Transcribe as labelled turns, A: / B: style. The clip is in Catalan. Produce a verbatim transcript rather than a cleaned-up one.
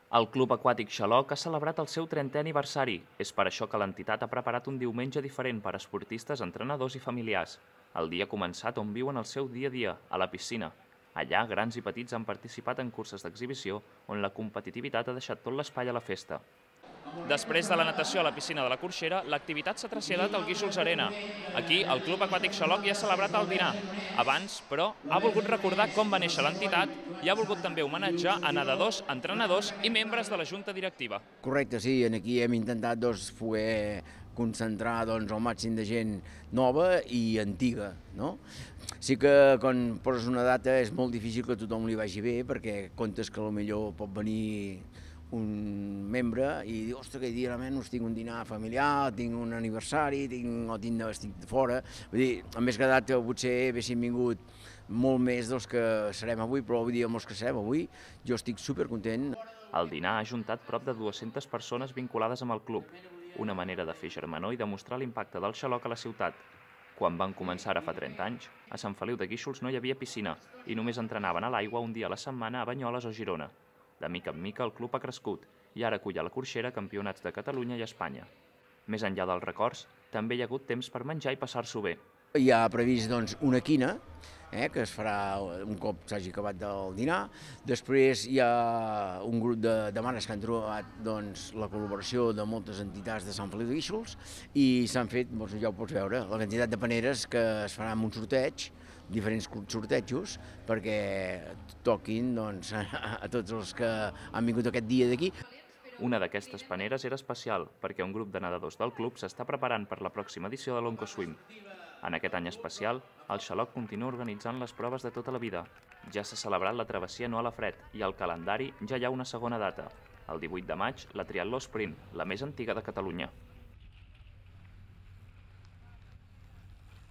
A: El Club Aquàtic Xaloc ha celebrat el seu trentè aniversari. És per això que l'entitat ha preparat un diumenge diferent per a esportistes, entrenadors i familiars. El dia ha començat on viuen el seu dia a dia, a la piscina. Allà, grans i petits han participat en curses d'exhibició on la competitivitat ha deixat tot l'espai a la festa. Després de la natació a la piscina de la Corxera, l'activitat s'ha traslladat al Guíxols Arena. Aquí, el Club Aquàtic Xaloc ja ha celebrat el dinar. Abans, però, ha volgut recordar com va néixer l'entitat i ha volgut també homenatjar a nedadors, entrenadors i membres de la junta directiva.
B: Correcte, sí, aquí hem intentat doncs, poder concentrar doncs, el màxim de gent nova i antiga. No? Sí que quan poses una data és molt difícil que a tothom li vagi bé perquè comptes que potser pot venir un membre i diu, ostres, aquell dia almenys tinc un dinar familiar, tinc un aniversari, tinc, o tinc, estic fora. Vull dir, a més quedat que potser haguessin vingut molt més dels que serem avui, però vull dir, amb els que serem avui, jo estic supercontent.
A: El dinar ha ajuntat prop de dues-centes persones vinculades amb el club, una manera de fer germanor i demostrar l'impacte del xaloc a la ciutat. Quan van començar ara fa trenta anys, a Sant Feliu de Guíxols no hi havia piscina i només entrenaven a l'aigua un dia a la setmana a Banyoles o Girona. De mica en mica el club ha crescut i ara acull a la Corxera campionats de Catalunya i Espanya. Més enllà dels records, també hi ha hagut temps per menjar i passar-s'ho bé.
B: Hi ha previst doncs, una quina, eh, que es farà un cop s'hagi acabat el dinar. Després hi ha un grup de, de mares que han trobat doncs, la col·laboració de moltes entitats de Sant Feliu de Guíxols i s'han fet, doncs, ja ho pots veure, la quantitat de paneres que es farà amb un sorteig, diferents sortejos, perquè toquin doncs, a tots els que han vingut aquest dia d'aquí.
A: Una d'aquestes paneres era especial perquè un grup de nedadors del club s'està preparant per la pròxima edició de l'Oncoswim. En aquest any especial, el Xaloc continua organitzant les proves de tota la vida. Ja s'ha celebrat la travessia anual a fred i al calendari ja hi ha una segona data, el divuit de maig, la Triatló Sprint, la més antiga de Catalunya.